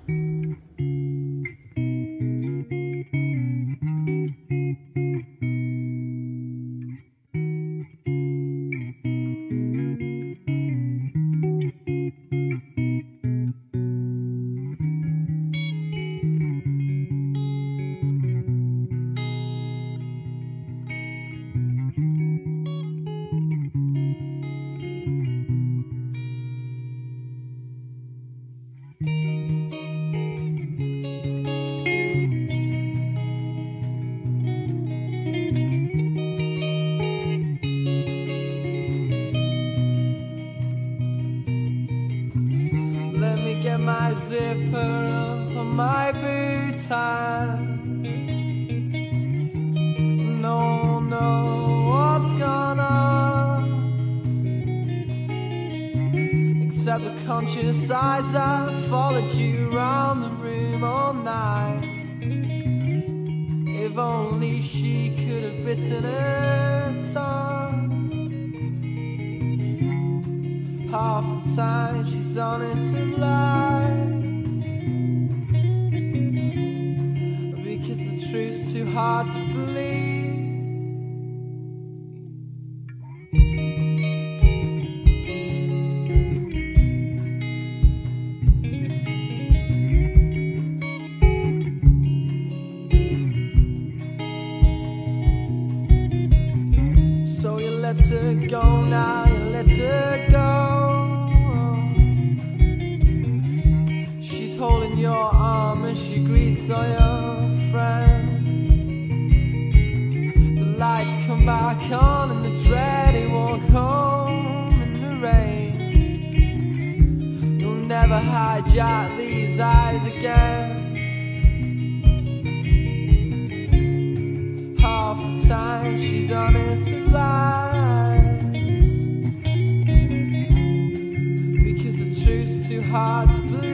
Let me get my zipper up on my boots and no, what's gone on, except the conscious eyes that followed you around the room all night. If only she could have bitten her tongue. Half the time she's honest and lies, because the truth's too hard to believe. So you let her go now, you let her go. She's holding your arm as she greets all your friends. The lights come back on and the dready walk home in the rain. You'll never hijack these eyes again. Half the time she's honest with lies, because the truth's too hard to believe.